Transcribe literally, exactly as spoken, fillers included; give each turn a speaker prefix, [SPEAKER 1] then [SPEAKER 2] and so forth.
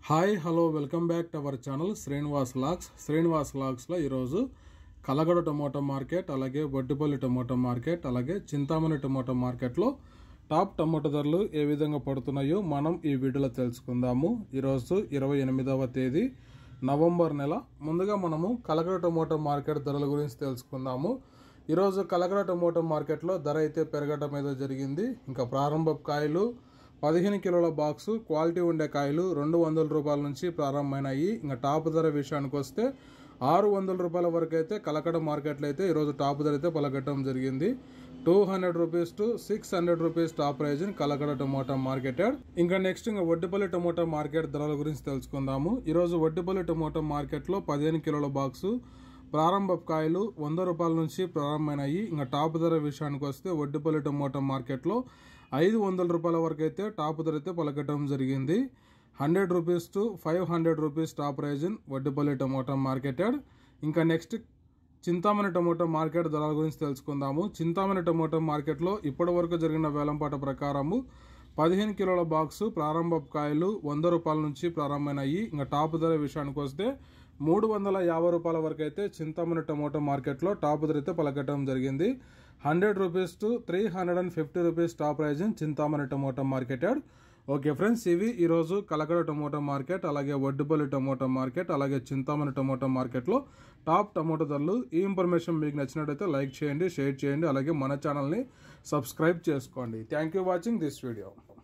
[SPEAKER 1] Hi hello welcome back to our channel Srinivas vlogs Srinivas వ్లాగ్స్లో ఈరోజు Kalakada tomato market, అలాగే Vaddipalli tomato market, అలాగే చింతామణి టమోటా మార్కెట్లో టాప్ టమోటా ధరలు ఏ విధంగా పడుతున్నాయో మనం ఈ వీడియోలో తెలుసుకుందాము. ఈరోజు ఇరవై ఎనిమిదవ తేదీ నవంబర్ నెల. ముందుగా మనము కలగడ టమోటా మార్కెట్ ధరల గురించి తెలుసుకుందాము. ఈరోజు కలగడ టమోటా మార్కెట్లో ధర అయితే పెరగడం మీద జరిగింది. ఇంకా ప్రారంభ కాయలు పదిహేను కిలోల బాక్సు క్వాలిటీ ఉండే కాయలు రెండు వందల రూపాయల నుంచి ప్రారంభమైనాయి. ఇంకా టాప్ ధర విషయానికి వస్తే ఆరు వందల రూపాయల వరకు అయితే కలకడ మార్కెట్లో అయితే ఈరోజు టాప్ ధర అయితే పలకట్టడం జరిగింది. Two hundred rupees to six hundred rupees top price in Kalakada tomato marketed. ఇంకా నెక్స్ట్ ఇంకా వడ్డిపల్లి టమోటా మార్కెట్ ధరల గురించి తెలుసుకుందాము. ఈరోజు వడ్డిపల్లి టమోటా మార్కెట్లో పదిహేను కిలోల బాక్సు ప్రారంభ కాయలు వంద రూపాయల నుంచి ప్రారంభమైనాయి. ఇంకా టాప్ ధర విషయానికి వస్తే వడ్డిపల్లి టమోటా మార్కెట్లో ఐదు వందల రూపాయల వరకు అయితే టాప్ ధర అయితే పలకటం జరిగింది. Hundred rupees to five hundred rupees top price in Vaddipalli tomato marketed. ఇంకా నెక్స్ట్ చింతామణి టమోటా మార్కెట్ ధరల గురించి తెలుసుకుందాము. చింతామణి టమోటా మార్కెట్లో ఇప్పటి వరకు జరిగిన వేలంపాట ప్రకారము పదిహేను కిలోల బాక్సు ప్రారంభ కాయలు వంద రూపాయల నుంచి ప్రారంభమైనాయి. ఇంకా టాప్ ధర విషయానికి వస్తే మూడు వందల యాభై రూపాయల వరకు అయితే చింతామణి టమోటా మార్కెట్లో టాప్ ధర అయితే పలకటం జరిగింది. Hundred rupees to three hundred and fifty rupees top price in Chintamani tomato marketed. Okay friends, ఇవి ఈరోజు కలకడ టమోటా మార్కెట్, అలాగే వడ్డిపల్లి టమోటా మార్కెట్, అలాగే చింతామణి టమోటా మార్కెట్లో టాప్ టమోటా ధరలు. ఈ ఇన్ఫర్మేషన్ మీకు నచ్చినట్టయితే లైక్ చేయండి, షేర్ చేయండి, అలాగే మన ఛానల్ని సబ్స్క్రైబ్ చేసుకోండి. Thank you watching this video.